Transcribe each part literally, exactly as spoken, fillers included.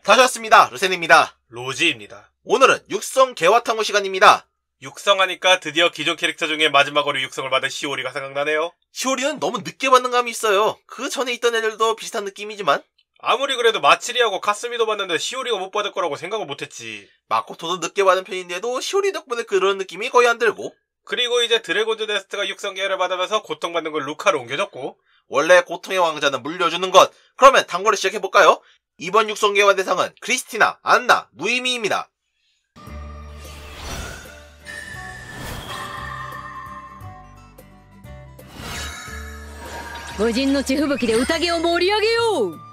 다시 왔습니다. 루센입니다. 로지입니다. 오늘은 육성 개화 탐구 시간입니다. 육성하니까 드디어 기존 캐릭터 중에 마지막으로 육성을 받은 시오리가 생각나네요. 시오리는 너무 늦게 받는 감이 있어요. 그 전에 있던 애들도 비슷한 느낌이지만 아무리 그래도 마치리하고 카스미도 받는데 시오리가 못 받을 거라고 생각을 못했지. 마코토도 늦게 받은 편인데도 시오리 덕분에 그런 느낌이 거의 안 들고, 그리고 이제 드래곤즈 데스트가 육성 계열을 받으면서 고통받는 걸 루카로 옮겨줬고, 원래 고통의 왕자는 물려주는 것. 그러면 탐구를 시작해볼까요? 이번 육성 개화 대상은 크리스티나, 안나, 무이미입니다. 五人の地吹雪で宴を盛り上げよう。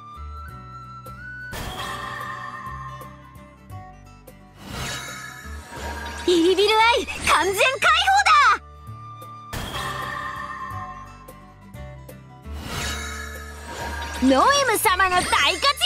イービルアイ完全解放だ。ノエム様の大活躍だ。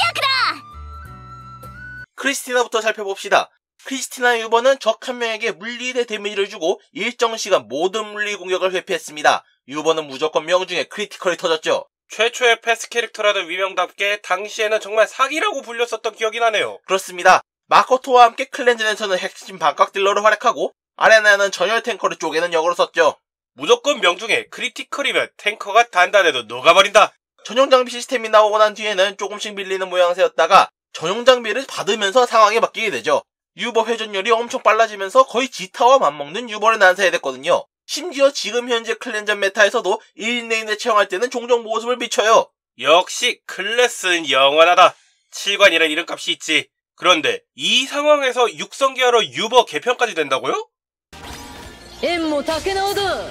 크리스티나부터 살펴봅시다. 크리스티나 유버는 적 한 명에게 물리대 데미지를 주고 일정 시간 모든 물리 공격을 회피했습니다. 유버는 무조건 명중에 크리티컬이 터졌죠. 최초의 패스 캐릭터라는 위명답게 당시에는 정말 사기라고 불렸었던 기억이 나네요. 그렇습니다. 마코토와 함께 클렌전에서는 핵심 반각 딜러로 활약하고, 아레나는 전열 탱커를 쪼개는 역으로 썼죠. 무조건 명중에 크리티컬이면 탱커가 단단해도 녹아버린다. 전용 장비 시스템이 나오고 난 뒤에는 조금씩 밀리는 모양새였다가 전용 장비를 받으면서 상황이 바뀌게 되죠. 유버 회전율이 엄청 빨라지면서 거의 지타와 맞먹는 유버를 난사해야 됐거든요. 심지어 지금 현재 클렌전 메타에서도 일 인 내인에 채용할 때는 종종 모습을 비춰요. 역시 클래스는 영원하다. 칠관이란 이름값이 있지. 그런데 이 상황에서 육성 계열로 유버 개편까지 된다고요? 縁も竹縄だ。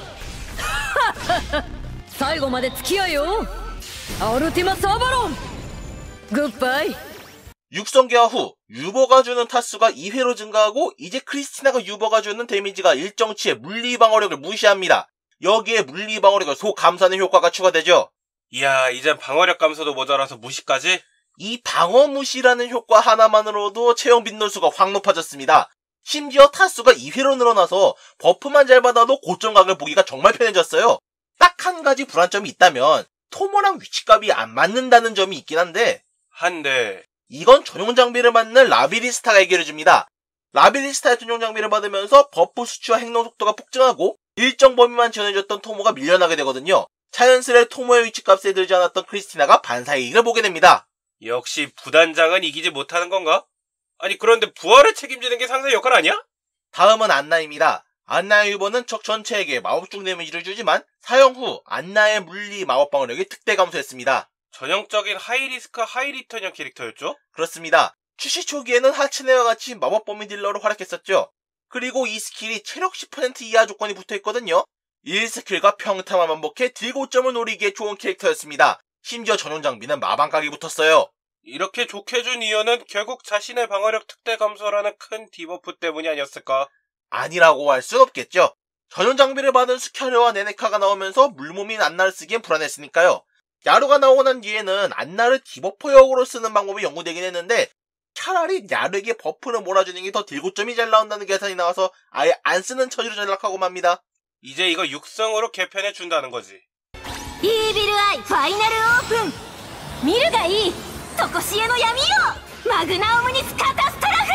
最後まで付き合えよ。アルティマスアバロン。グッバイ。 육성 개화 후 유버가 주는 타수가 이 회로 증가하고, 이제 크리스티나가 유버가 주는 데미지가 일정치의 물리 방어력을 무시합니다. 여기에 물리 방어력을 소 감소하는 효과가 추가되죠. 이야, 이젠 방어력 감소도 모자라서 무시까지? 이 방어 무시라는 효과 하나만으로도 채용 빈도수가 확 높아졌습니다. 심지어 타수가 이 회로 늘어나서 버프만 잘 받아도 고점각을 보기가 정말 편해졌어요. 딱 한 가지 불안점이 있다면 토모랑 위치값이 안 맞는다는 점이 있긴 한데, 한데 이건 전용 장비를 받는 라비리스타가 해결해줍니다. 라비리스타의 전용 장비를 받으면서 버프 수치와 행동 속도가 폭증하고 일정 범위만 지원해줬던 토모가 밀려나게 되거든요. 자연스레 토모의 위치값에 들지 않았던 크리스티나가 반사의 이익을 보게 됩니다. 역시 부단장은 이기지 못하는 건가? 아니 그런데 부활을 책임지는 게 상사의 역할 아니야? 다음은 안나입니다. 안나의 유버는 적 전체에게 마법중 데미지를 주지만 사용 후 안나의 물리 마법 방어력이 특대 감소했습니다. 전형적인 하이리스크 하이리턴형 캐릭터였죠? 그렇습니다. 출시 초기에는 하츠네와 같이 마법 범위 딜러로 활약했었죠. 그리고 이 스킬이 체력 십 퍼센트 이하 조건이 붙어있거든요. 일 스킬과 평타만 반복해 딜고점을 노리기에 좋은 캐릭터였습니다. 심지어 전용 장비는 마방각이 붙었어요. 이렇게 좋게 준 이유는 결국 자신의 방어력 특대 감소라는 큰 디버프 때문이 아니었을까? 아니라고 할 순 없겠죠. 전용 장비를 받은 스캬르와 네네카가 나오면서 물몸인 안나를 쓰기엔 불안했으니까요. 야루가 나오고 난 뒤에는 안나를 디버퍼 역으로 쓰는 방법이 연구되긴 했는데, 차라리 야루에게 버프를 몰아주는 게 더 딜고점이 잘 나온다는 계산이 나와서 아예 안 쓰는 처지로 전락하고 맙니다. 이제 이거 육성으로 개편해 준다는 거지. イービルアイファイナルオープン。見るがいい。とこしえの闇よ。マグナオムニスカタストラフ。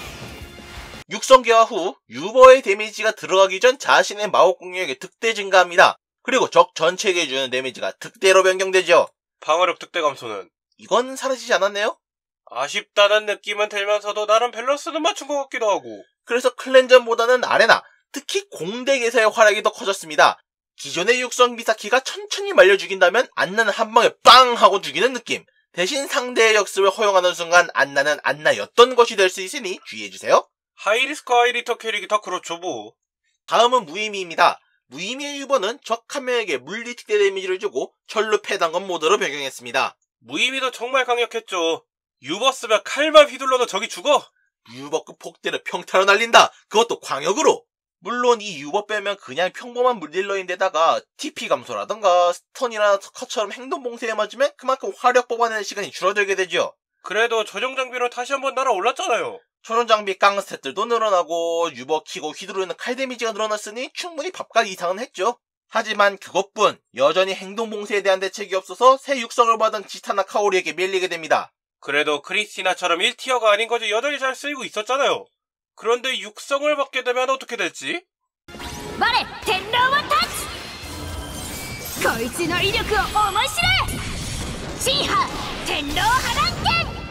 육성 개화 후 유버의 데미지가 들어가기 전 자신의 마법 공격에 특대 증가합니다. 그리고 적 전체에게 주는 데미지가 특대로 변경되죠. 방어력 특대 감소는? 이건 사라지지 않았네요? 아쉽다는 느낌은 들면서도 나름 밸런스는 맞춘 것 같기도 하고. 그래서 클렌전보다는 아레나, 특히 공덱에서의 활약이 더 커졌습니다. 기존의 육성 미사키가 천천히 말려 죽인다면 안나는 한 방에 빵 하고 죽이는 느낌. 대신 상대의 역습을 허용하는 순간 안나는 안나였던 것이 될 수 있으니 주의해주세요. 하이리스크 하이리터 캐릭이 다 그렇죠 뭐. 다음은 무의미입니다. 무의미의 유버는 적 한 명에게 물리 특대 데미지를 주고 철로 패단건 모드로 변경했습니다. 무의미도 정말 강력했죠. 유버 쓰면 칼만 휘둘러도 적이 죽어. 유버급 폭대를 평타로 날린다. 그것도 광역으로. 물론 이 유버 빼면 그냥 평범한 물딜러인데다가 티피 감소라던가 스턴이나 커처럼 행동 봉쇄에 맞으면 그만큼 화력 뽑아내는 시간이 줄어들게 되죠. 그래도 전용 장비로 다시 한번 날아올랐잖아요. 전용 장비 깡 스탯들도 늘어나고 유버 키고 휘두르는 칼 데미지가 늘어났으니 충분히 밥값 이상은 했죠. 하지만 그것뿐 여전히 행동 봉쇄에 대한 대책이 없어서 새 육성을 받은 지타나 카오리에게 밀리게 됩니다. 그래도 크리스티나처럼 일 티어가 아닌 거지 여전히 잘 쓰이고 있었잖아요. 그런데 육성을 받게 되면 어떻게 될지? 我天狼はタッチこいつの威力を思い知れ新派天狼波乱剣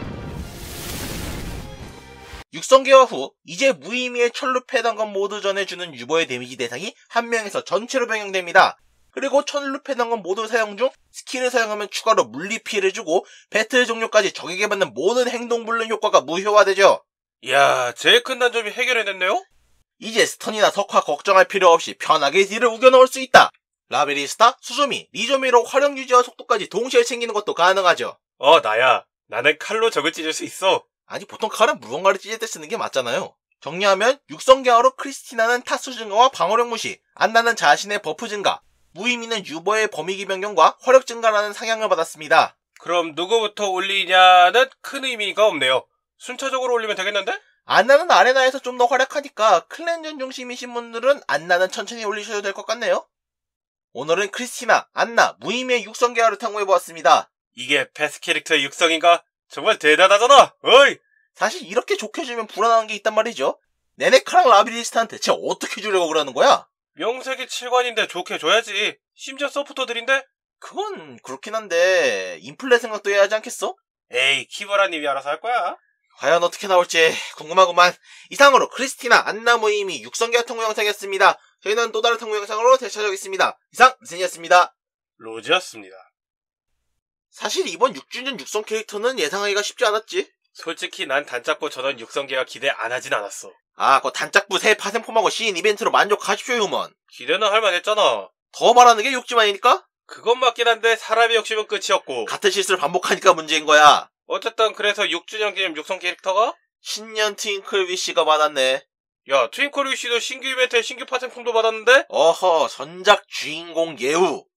육성 개화 후 이제 무의미의 천루패단검 모두 전해주는 유보의 데미지 대상이 한 명에서 전체로 변경됩니다. 그리고 천루패단검 모두 사용 중 스킬을 사용하면 추가로 물리 피해를 주고 배틀 종료까지 적에게 받는 모든 행동 불능 효과가 무효화되죠. 이야, 제일 큰 단점이 해결해냈네요? 이제 스턴이나 석화 걱정할 필요 없이 편하게 딜을 우겨넣을 수 있다. 라베리스타, 수조미, 리조미로 화력 유지와 속도까지 동시에 챙기는 것도 가능하죠. 어, 나야. 나는 칼로 적을 찢을 수 있어. 아니 보통 칼은 무언가를 찢을 때 쓰는 게 맞잖아요. 정리하면 육성 개화로 크리스티나는 타수 증가와 방어력 무시, 안나는 자신의 버프 증가, 무의미는 유보의 범위기 변경과 화력 증가라는 상향을 받았습니다. 그럼 누구부터 올리냐는 큰 의미가 없네요. 순차적으로 올리면 되겠는데? 안나는 아레나에서 좀 더 활약하니까 클랜전 중심이신 분들은 안나는 천천히 올리셔도 될 것 같네요. 오늘은 크리스티나, 안나, 무의미의 육성 개화를 탐구해보았습니다. 이게 패스 캐릭터의 육성인가? 정말 대단하잖아! 어이! 사실 이렇게 좋게 주면 불안한 게 있단 말이죠. 네네카랑 라비리스타한테 대체 어떻게 주려고 그러는 거야? 명색이 칠관인데 좋게 줘야지. 심지어 서포터들인데? 그건 그렇긴 한데 인플레 생각도 해야 하지 않겠어? 에이, 키버라님이 알아서 할 거야. 과연 어떻게 나올지 궁금하구만. 이상으로 크리스티나, 안나 무의미 육성 개화 탐구 영상이었습니다. 저희는 또 다른 탐구 영상으로 다시 찾아오겠습니다. 이상 미센이었습니다. 로즈였습니다. 사실 이번 육 주년 육성 캐릭터는 예상하기가 쉽지 않았지. 솔직히 난 단짝고 전원 육성계가 기대 안 하진 않았어. 아, 그 단짝부 새 파생폼하고 시인 이벤트로 만족하십시오, 휴먼. 기대는 할만했잖아. 더 바라는 게 욕심 아니니까? 그건 맞긴 한데 사람의 욕심은 끝이었고. 같은 실수를 반복하니까 문제인 거야. 어쨌든 그래서 육 주년 기념 육성 캐릭터가? 신년 트윙클 위시가 많았네. 야, 트윙클 위시도 신규 이벤트에 신규 파생품도 받았는데? 어허, 전작 주인공 예우.